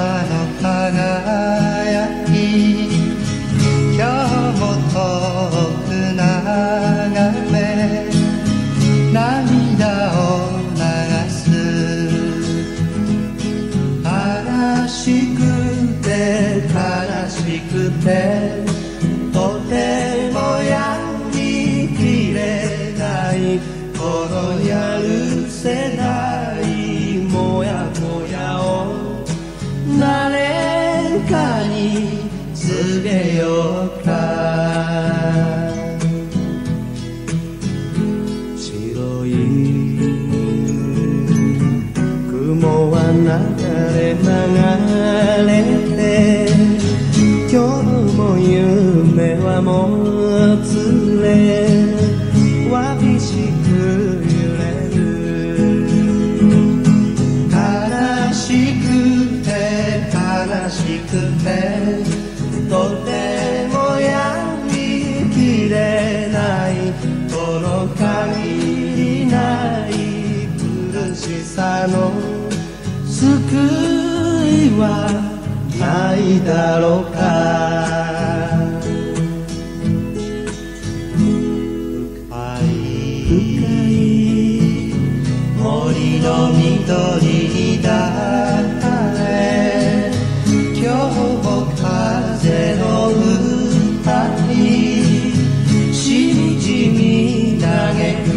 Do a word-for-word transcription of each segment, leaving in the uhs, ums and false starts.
の輝き今日も遠く眺め涙を流す悲しくて悲しくてとてもやりきれないこのやるせないもやもやを誰かに告げようか白い雲は流れ流れて今日も夢はもつれわびしく揺れる悲しくて悲しくてとてもやりきれないこの限りない苦しさの救いはないだろうか深い森の緑に抱かれ今日も風の歌にしみじみ嘆く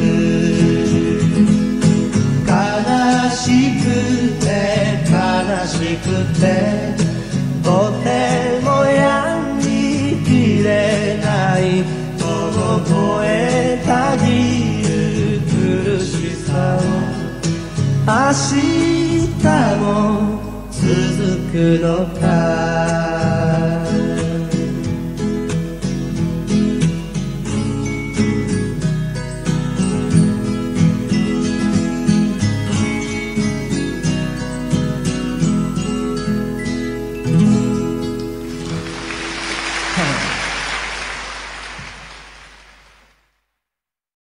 悲しくて悲しくてとてもやりきれないこの越えたぎる苦しさを明日も続くのか